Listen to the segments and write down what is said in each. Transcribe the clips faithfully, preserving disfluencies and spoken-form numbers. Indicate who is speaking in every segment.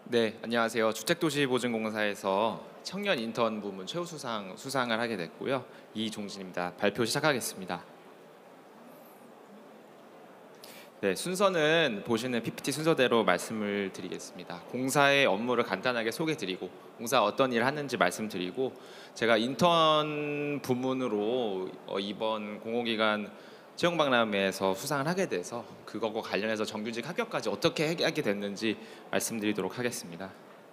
Speaker 1: 네, 안녕하세요. 주택도시보증공사에서 청년 인턴 부문 최우수상 수상을 하게 됐고요. 이종진입니다. 발표 시작하겠습니다. 네, 순서는 보시는 피피티 순서대로 말씀을 드리겠습니다. 공사의 업무를 간단하게 소개드리고 공사 어떤 일을 하는지 말씀드리고 제가 인턴 부문으로 어, 이번 공공기관 채용박람회에서 수상을 하게 돼서 그거과 관련해서 정규직 합격까지 어떻게 하게 됐는지 말씀드리도록 하겠습니다.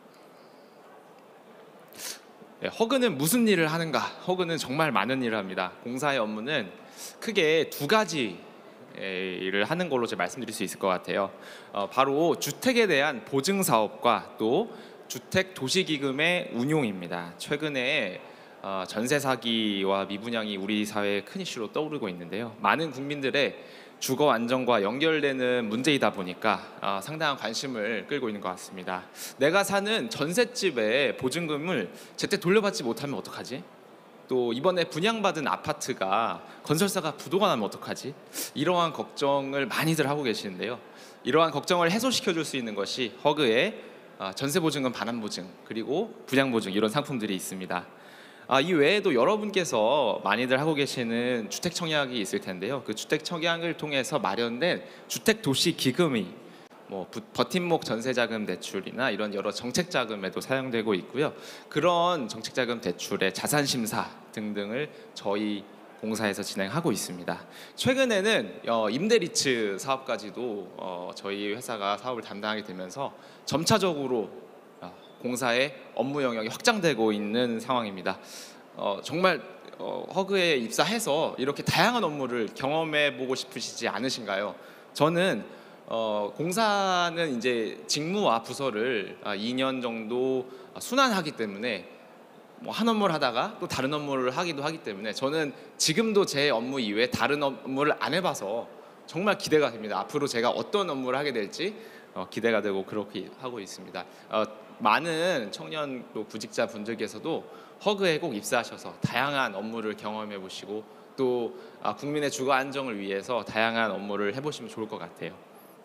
Speaker 1: 네, 허그는 무슨 일을 하는가? 허그는 정말 많은 일을 합니다. 공사의 업무는 크게 두 가지 일을 하는 걸로 제가 말씀드릴 수 있을 것 같아요. 어, 바로 주택에 대한 보증 사업과 또 주택 도시기금의 운용입니다. 최근에 어, 전세 사기와 미분양이 우리 사회에 큰 이슈로 떠오르고 있는데요. 많은 국민들의 주거 안정과 연결되는 문제이다 보니까 어, 상당한 관심을 끌고 있는 것 같습니다. 내가 사는 전셋집에 보증금을 제때 돌려받지 못하면 어떡하지? 또 이번에 분양받은 아파트가 건설사가 부도가 나면 어떡하지? 이러한 걱정을 많이들 하고 계시는데요. 이러한 걱정을 해소시켜 줄 수 있는 것이 허그의 전세보증금 반환보증 그리고 분양보증 이런 상품들이 있습니다. 아, 이 외에도 여러분께서 많이들 하고 계시는 주택 청약이 있을 텐데요. 그 주택 청약을 통해서 마련된 주택 도시 기금이 뭐 버팀목 전세자금 대출이나 이런 여러 정책자금에도 사용되고 있고요. 그런 정책자금 대출의 자산심사 등등을 저희 공사에서 진행하고 있습니다. 최근에는 어, 임대리츠 사업까지도 어, 저희 회사가 사업을 담당하게 되면서 점차적으로 공사의 업무 영역이 확장되고 있는 상황입니다. 어, 정말 어, 허그에 입사해서 이렇게 다양한 업무를 경험해 보고 싶으시지 않으신가요? 저는 어, 공사는 이제 직무와 부서를 이 년 정도 순환하기 때문에 뭐 한 업무를 하다가 또 다른 업무를 하기도 하기 때문에 저는 지금도 제 업무 이외에 다른 업무를 안 해봐서 정말 기대가 됩니다. 앞으로 제가 어떤 업무를 하게 될지 어, 기대가 되고 그렇게 하고 있습니다. 어, 많은 청년 또 구직자 분들께서도 허그에 꼭 입사하셔서 다양한 업무를 경험해 보시고 또 아, 국민의 주거 안정을 위해서 다양한 업무를 해보시면 좋을 것 같아요.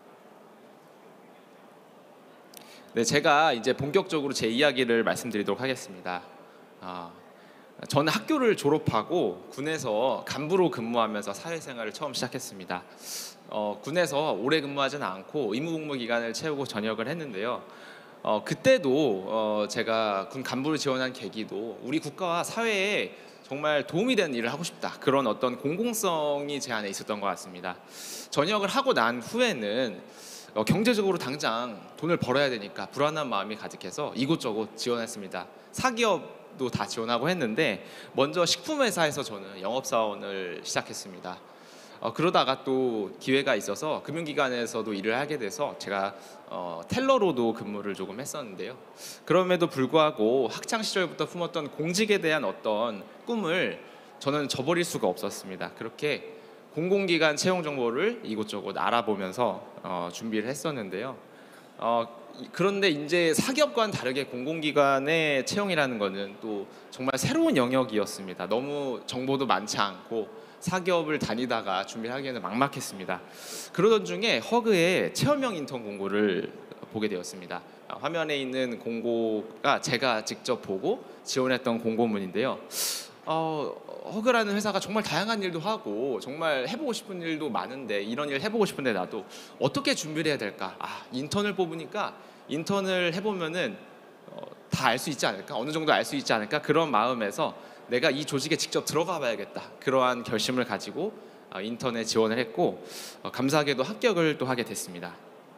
Speaker 1: 네, 제가 이제 본격적으로 제 이야기를 말씀드리도록 하겠습니다. 아, 저는 학교를 졸업하고 군에서 간부로 근무하면서 사회생활을 처음 시작했습니다. 어, 군에서 오래 근무하지는 않고 의무복무 기간을 채우고 전역을 했는데요. 어, 그때도 어, 제가 군 간부를 지원한 계기도 우리 국가와 사회에 정말 도움이 되는 일을 하고 싶다 그런 어떤 공공성이 제 안에 있었던 것 같습니다. 전역을 하고 난 후에는 어, 경제적으로 당장 돈을 벌어야 되니까 불안한 마음이 가득해서 이곳저곳 지원했습니다. 사기업도 다 지원하고 했는데 먼저 식품회사에서 저는 영업사원을 시작했습니다. 어, 그러다가 또 기회가 있어서 금융기관에서도 일을 하게 돼서 제가 어, 텔러로도 근무를 조금 했었는데요. 그럼에도 불구하고 학창 시절부터 품었던 공직에 대한 어떤 꿈을 저는 저버릴 수가 없었습니다. 그렇게 공공기관 채용 정보를 이곳저곳 알아보면서 어, 준비를 했었는데요. 어, 그런데 이제 사기업과는 다르게 공공기관의 채용이라는 것은 또 정말 새로운 영역이었습니다. 너무 정보도 많지 않고 사기업을 다니다가 준비하기에는 막막했습니다. 그러던 중에 허그의 체험형 인턴 공고를 보게 되었습니다. 화면에 있는 공고가 제가 직접 보고 지원했던 공고문인데요. 어, 허그라는 회사가 정말 다양한 일도 하고 정말 해보고 싶은 일도 많은데 이런 일 해보고 싶은데 나도 어떻게 준비를 해야 될까? 아, 인턴을 뽑으니까 인턴을 해보면은 어, 다 알 수 있지 않을까? 어느 정도 알 수 있지 않을까? 그런 마음에서 내가 이 조직에 직접 들어가 봐야겠다. 그러한 결심을 가지고 어, 인턴에 지원을 했고 어, 감사하게도 합격을 또 하게 됐습니다.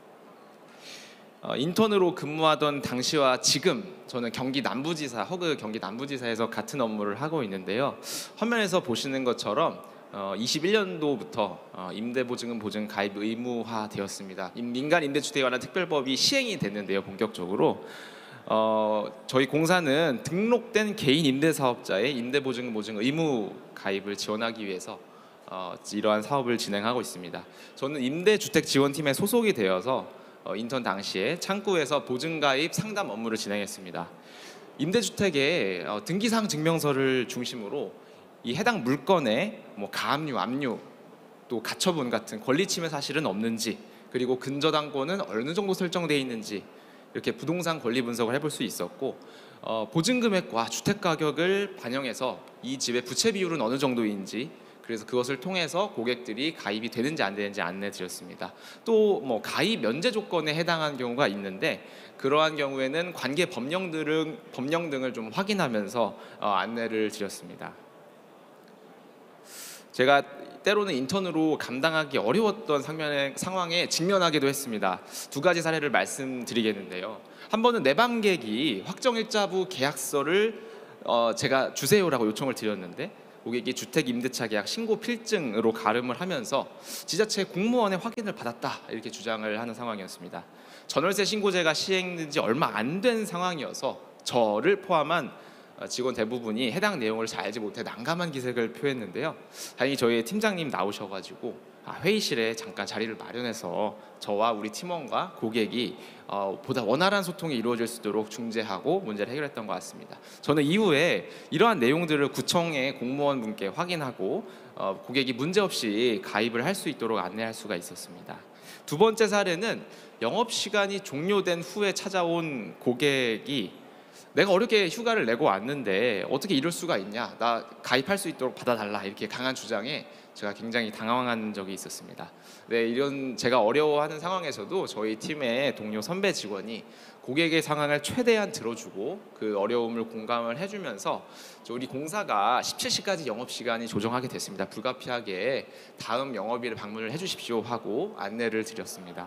Speaker 1: 어, 인턴으로 근무하던 당시와 지금 저는 경기 남부지사, 허그 경기 남부지사에서 같은 업무를 하고 있는데요. 화면에서 보시는 것처럼 어, 이십일 년도부터 어, 임대보증금 보증 가입 의무화 되었습니다. 민간 임대주택에 관한 특별법이 시행이 됐는데요. 본격적으로 어, 저희 공사는 등록된 개인 임대사업자의 임대보증금 보증 의무 가입을 지원하기 위해서 어, 이러한 사업을 진행하고 있습니다. 저는 임대주택지원팀에 소속이 되어서 어, 인턴 당시에 창구에서 보증가입 상담 업무를 진행했습니다. 임대주택의 어, 등기사항 증명서를 중심으로 이 해당 물건에 뭐 가압류, 압류, 또 가처분 같은 권리침해 사실은 없는지 그리고 근저당권은 어느 정도 설정되어 있는지 이렇게 부동산 권리 분석을 해볼 수 있었고 어, 보증금액과 주택가격을 반영해서 이 집의 부채 비율은 어느 정도인지 그래서 그것을 통해서 고객들이 가입이 되는지 안 되는지 안내 드렸습니다. 또 뭐 가입 면제 조건에 해당한 경우가 있는데 그러한 경우에는 관계 법령 등 법령 등을 좀 확인하면서 어, 안내를 드렸습니다. 제가 때로는 인턴으로 감당하기 어려웠던 상면에, 상황에 직면하기도 했습니다. 두 가지 사례를 말씀드리겠는데요. 한 번은 내방객이 확정일자부 계약서를 어, 제가 주세요라고 요청을 드렸는데 고객이 주택임대차 계약 신고 필증으로 가름을 하면서 지자체 공무원의 확인을 받았다 이렇게 주장을 하는 상황이었습니다. 전월세 신고제가 시행된 지 얼마 안 된 상황이어서 저를 포함한 직원 대부분이 해당 내용을 잘 알지 못해 난감한 기색을 표했는데요. 다행히 저희 팀장님 나오셔가지고 회의실에 잠깐 자리를 마련해서 저와 우리 팀원과 고객이 보다 원활한 소통이 이루어질 수 있도록 중재하고 문제를 해결했던 것 같습니다. 저는 이후에 이러한 내용들을 구청의 공무원분께 확인하고 고객이 문제없이 가입을 할 수 있도록 안내할 수가 있었습니다. 두 번째 사례는 영업시간이 종료된 후에 찾아온 고객이 내가 어렵게 휴가를 내고 왔는데 어떻게 이럴 수가 있냐, 나 가입할 수 있도록 받아달라 이렇게 강한 주장에 제가 굉장히 당황한 적이 있었습니다. 네, 이런 제가 어려워하는 상황에서도 저희 팀의 동료 선배 직원이 고객의 상황을 최대한 들어주고 그 어려움을 공감을 해주면서 우리 공사가 십칠 시까지 영업시간이 조정하게 됐습니다. 불가피하게 다음 영업일에 방문을 해주십시오 하고 안내를 드렸습니다.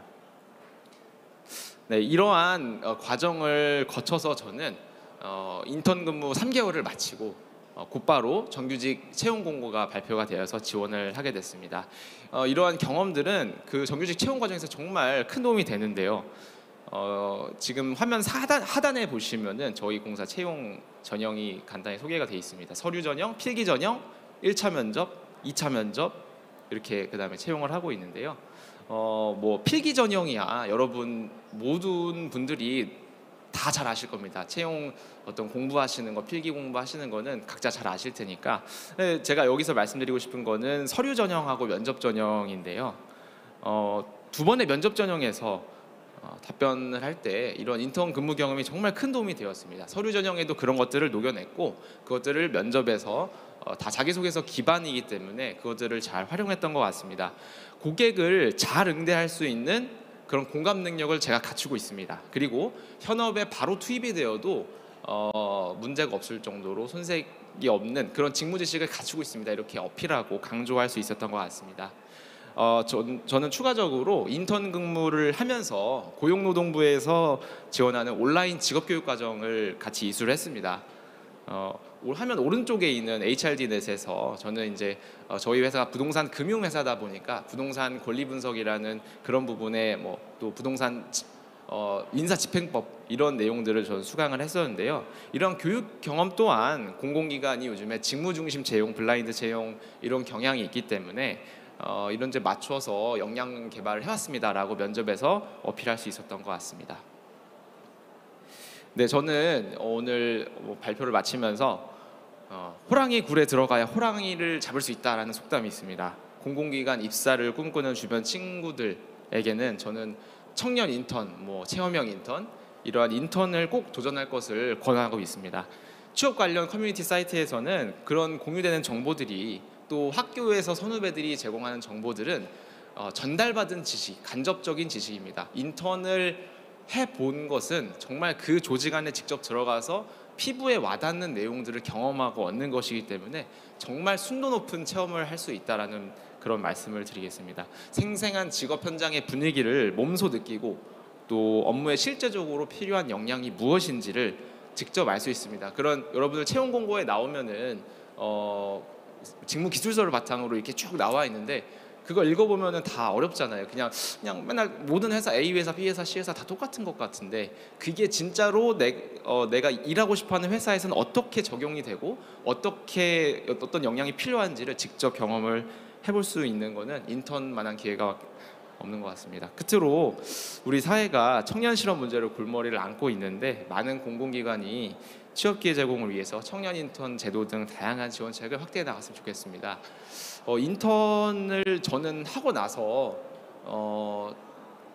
Speaker 1: 네, 이러한 어, 과정을 거쳐서 저는 어, 인턴 근무 삼 개월을 마치고 어, 곧바로 정규직 채용 공고가 발표가 되어서 지원을 하게 됐습니다. 어, 이러한 경험들은 그 정규직 채용 과정에서 정말 큰 도움이 되는데요. 어, 지금 화면 하단, 하단에 보시면은 저희 공사 채용 전형이 간단히 소개가 되어 있습니다. 서류 전형, 필기 전형, 일 차 면접, 이 차 면접 이렇게 그 다음에 채용을 하고 있는데요. 어, 뭐 필기 전형이야 여러분 모든 분들이 다 잘 아실 겁니다. 채용 어떤 공부하시는 거, 필기 공부하시는 거는 각자 잘 아실 테니까 제가 여기서 말씀드리고 싶은 거는 서류 전형하고 면접 전형인데요. 어, 두 번의 면접 전형에서 어, 답변을 할 때 이런 인턴 근무 경험이 정말 큰 도움이 되었습니다. 서류 전형에도 그런 것들을 녹여냈고 그것들을 면접에서 어, 다 자기소개서 기반이기 때문에 그것들을 잘 활용했던 것 같습니다. 고객을 잘 응대할 수 있는 그런 공감 능력을 제가 갖추고 있습니다. 그리고 현업에 바로 투입이 되어도 어, 문제가 없을 정도로 손색이 없는 그런 직무지식을 갖추고 있습니다. 이렇게 어필하고 강조할 수 있었던 것 같습니다. 어, 전, 저는 추가적으로 인턴 근무를 하면서 고용노동부에서 지원하는 온라인 직업교육과정을 같이 이수를 했습니다. 어, 화면 오른쪽에 있는 에이치알디넷에서 저는 이제 어, 저희 회사가 부동산 금융회사다 보니까 부동산 권리 분석이라는 그런 부분에 뭐 또 부동산 어, 인사집행법 이런 내용들을 저는 수강을 했었는데요. 이런 교육 경험 또한 공공기관이 요즘에 직무중심 채용, 블라인드 채용 이런 경향이 있기 때문에 어, 이런 데 맞춰서 역량 개발을 해왔습니다라고 면접에서 어필할 수 있었던 것 같습니다. 네, 저는 오늘 뭐 발표를 마치면서 어, 호랑이 굴에 들어가야 호랑이를 잡을 수 있다라는 속담이 있습니다. 공공기관 입사를 꿈꾸는 주변 친구들에게는 저는 청년 인턴, 뭐 체험형 인턴 이러한 인턴을 꼭 도전할 것을 권하고 있습니다. 취업 관련 커뮤니티 사이트에서는 그런 공유되는 정보들이 또 학교에서 선후배들이 제공하는 정보들은 어, 전달받은 지식, 간접적인 지식입니다. 인턴을 해본 것은 정말 그 조직 안에 직접 들어가서 피부에 와닿는 내용들을 경험하고 얻는 것이기 때문에 정말 순도 높은 체험을 할 수 있다라는 그런 말씀을 드리겠습니다. 생생한 직업 현장의 분위기를 몸소 느끼고 또 업무에 실제적으로 필요한 역량이 무엇인지를 직접 알 수 있습니다. 그런 여러분들 채용 공고에 나오면은 어, 직무 기술서를 바탕으로 이렇게 쭉 나와 있는데 그걸 읽어보면은 다 어렵잖아요. 그냥 그냥 맨날 모든 회사 A 회사, B 회사, C 회사 다 똑같은 것 같은데 그게 진짜로 내, 어, 내가 일하고 싶어하는 회사에서는 어떻게 적용이 되고 어떻게 어떤 역량이 필요한지를 직접 경험을 해볼 수 있는 거는 인턴만한 기회가 없는 것 같습니다. 끝으로 우리 사회가 청년 실업 문제로 골머리를 앓고 있는데 많은 공공기관이 취업 기회 제공을 위해서 청년 인턴 제도 등 다양한 지원책을 확대해 나갔으면 좋겠습니다. 어, 인턴을 저는 하고 나서 어,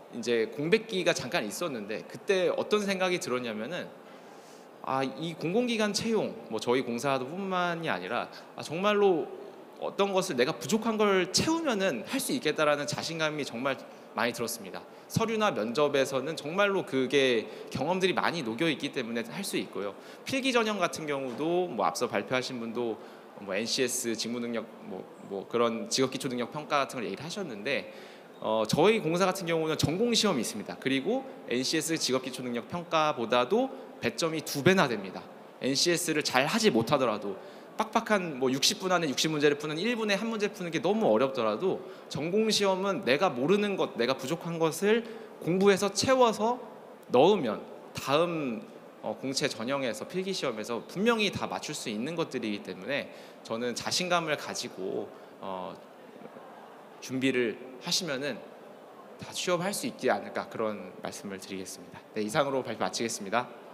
Speaker 1: 이제 공백기가 잠깐 있었는데 그때 어떤 생각이 들었냐면은 아, 이 공공기관 채용, 뭐 저희 공사뿐만이 아니라 아, 정말로 어떤 것을 내가 부족한 걸 채우면은 할 수 있겠다라는 자신감이 정말 많이 들었습니다. 서류나 면접에서는 정말로 그게 경험들이 많이 녹여 있기 때문에 할 수 있고요. 필기 전형 같은 경우도 뭐 앞서 발표하신 분도 뭐 엔씨에스 직무능력 뭐, 뭐 그런 직업기초능력 평가 같은 걸 얘기를 하셨는데 어, 저희 공사 같은 경우는 전공 시험이 있습니다. 그리고 엔씨에스 직업기초능력 평가보다도 배점이 두 배나 됩니다. 엔씨에스를 잘 하지 못하더라도 빡빡한 뭐 육십 분 안에 육십 문제를 푸는 일 분에 한 문제 푸는 게 너무 어렵더라도 전공 시험은 내가 모르는 것, 내가 부족한 것을 공부해서 채워서 넣으면 다음 어, 공채 전형에서 필기 시험에서 분명히 다 맞출 수 있는 것들이기 때문에 저는 자신감을 가지고 어, 준비를 하시면은 다 취업할 수 있지 않을까 그런 말씀을 드리겠습니다. 네, 이상으로 발표 마치겠습니다.